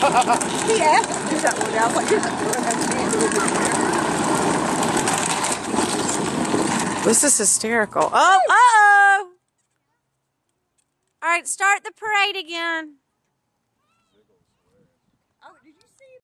He asked to do that one now. I was like, you're not doing that. This is hysterical. Oh, uh-oh. All right, start the parade again.